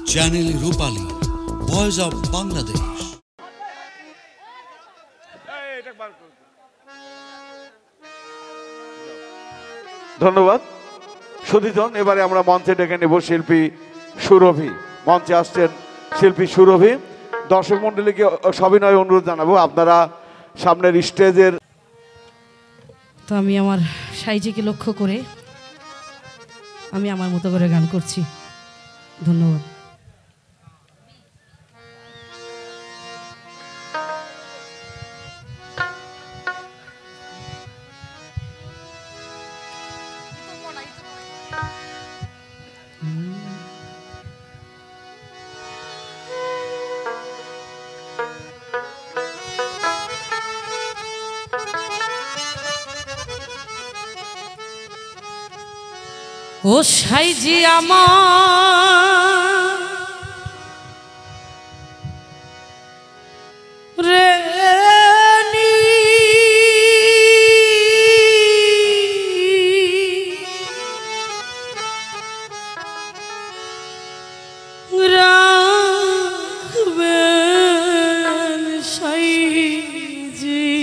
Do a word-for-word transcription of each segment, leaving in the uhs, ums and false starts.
Channel Rupali, voice of Bangladesh. ধন্যবাদ সুধীজন। এবারে আমরা মঞ্চে ডেকে নেব শিল্পী সুরভি। মঞ্চে আসছেন শিল্পী সুরভি। দর্শক মণ্ডলীকে সবিনয় অনুরোধ জানাবো আপনারা সামনের স্টেজের। তো আমি আমার সাইজিকে লক্ষ্য করে আমি আমার মতো করে গান করছি। ধন্যবাদ। ও সাইজি আমার রে নি রাখবেন সাইজি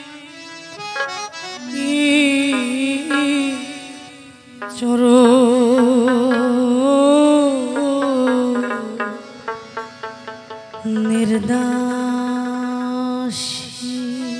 চরো নির্দাসী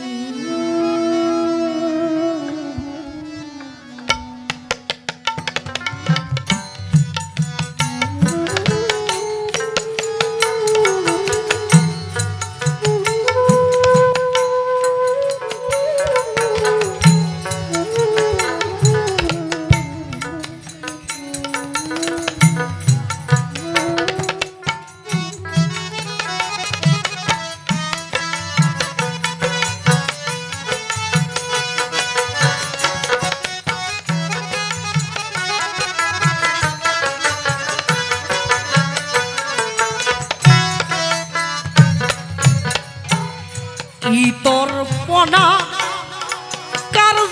তোর পনা কার্য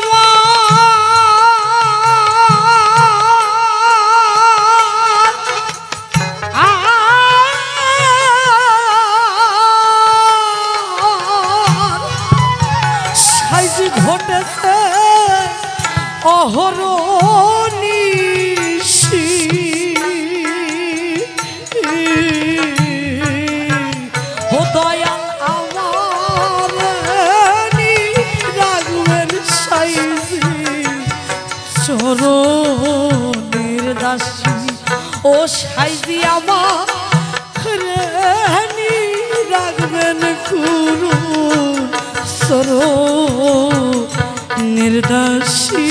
সাইজি ঘটেছে অহরনিশি ও দয়াল চরণের দাসী ও সাইজি আমার রেহানি রাখবেন করুণ চরণের দাসী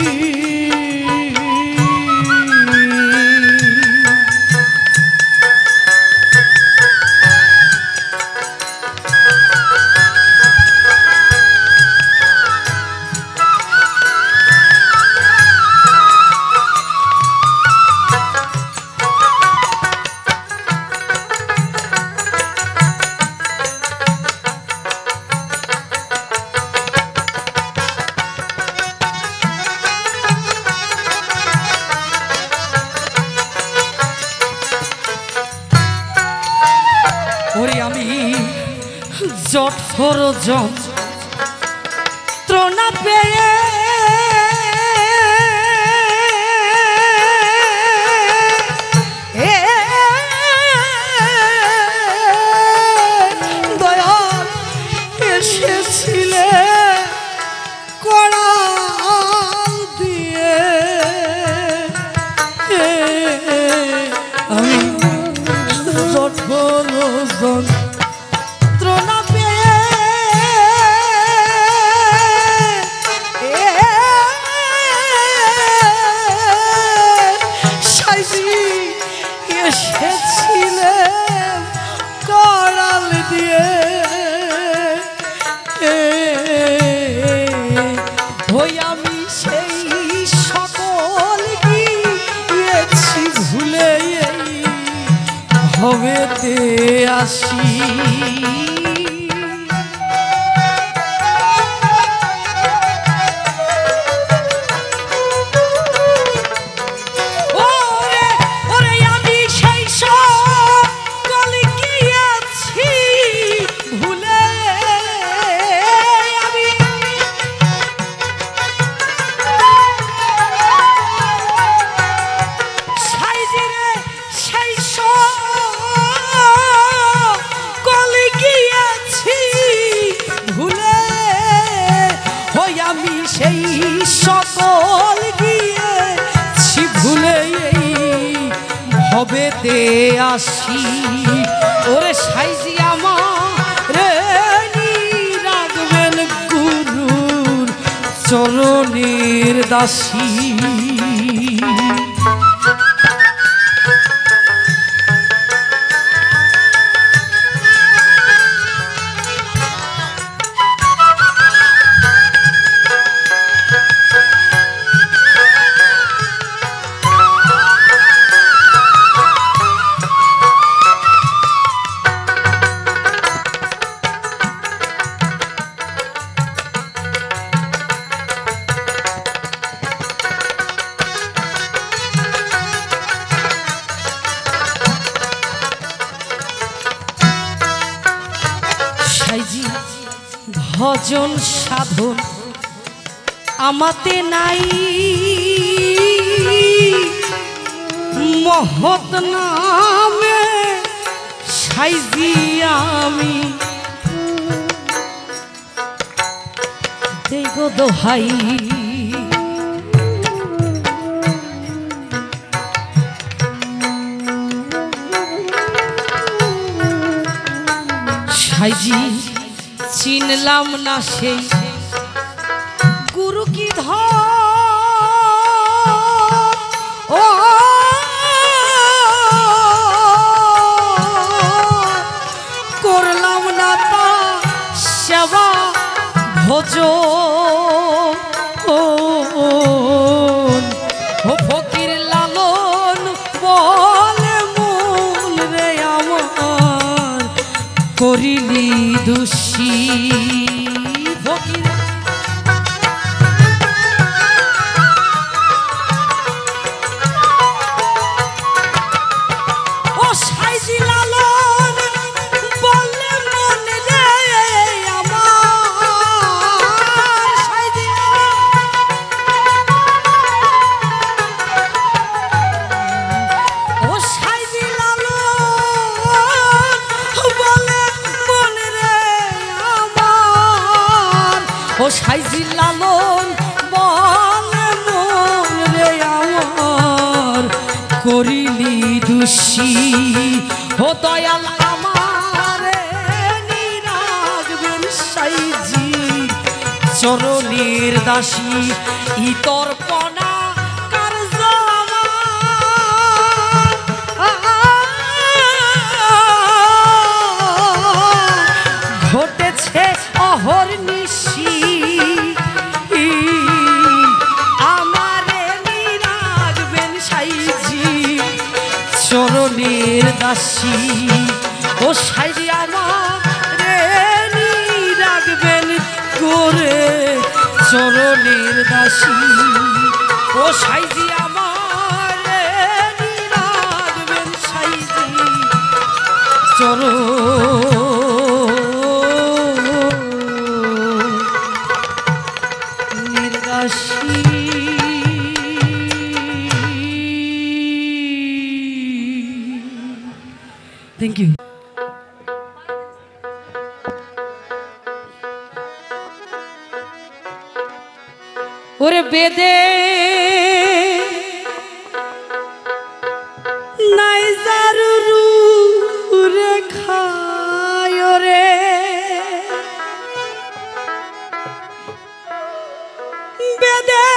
আমি জঠর যন্ত্রণা পেয়ে দয়াল এসেছিলে কড়াল দিয়ে আমি জঠর যন্ত্রণা পেয়ে সাইজি এসেছিলে কড়াল দিয়ে ওই আমি সেই সকল গিয়েছি ভুলে হবেতে আসি ওরে ওরে আমি সেই সব সকল গিয়েছি ভুলে ভবেতে আসি ওরে সাইজি আমার রাখবেন গুরুর চরণের দাসী ভজন সাধন আমাতে নাই মহৎ নামে সাইজি আমি দেই গো দোহাই সাইজি চিনলাম না সেই গুরু কি ধর ও করলাম না তা সেবা ভোজ ও ফকির লালন বলে মন রে আমার করিলি দোষী ফকির ও সাইজি লালন বলে মন রে আমার সাইজি ও সাইজি লালন বলে ও সাইজি লালন বলে মন রে আমার করিলি দোষী ও দয়াল আমারে নিরাখবেন সাইজি চরণের দাসী ইতর পনা কার্য ঘটেছে অহর্নিশি আমারে নিরাখবেন সাইজি চরণের দাসী ও সাইজি আমারে নিরাখবেন করে চরণের দাসী ও সাইজি আমারে নিরাখবেন সাইজি চরণ Thank you. ওরে বেদে নাই জারু রেখায় রে বেদে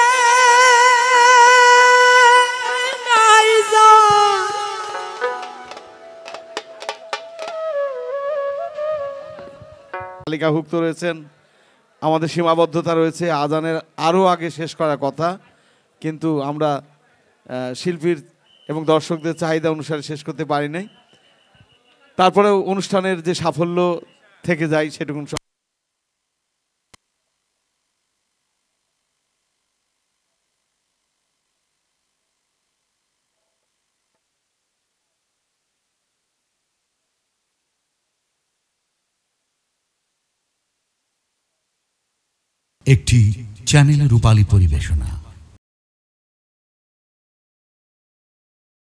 নাই যা তালিকাভুক্ত রয়েছেন আমাদের সীমাবদ্ধতা রয়েছে আজানের আরও আগে শেষ করার কথা কিন্তু আমরা শিল্পীর এবং দর্শকদের চাহিদা অনুসারে শেষ করতে পারি নাই তারপরে অনুষ্ঠানের যে সাফল্য থেকে যায় সেটুকুন একটি চ্যানেল রূপালী পরিবেশনা।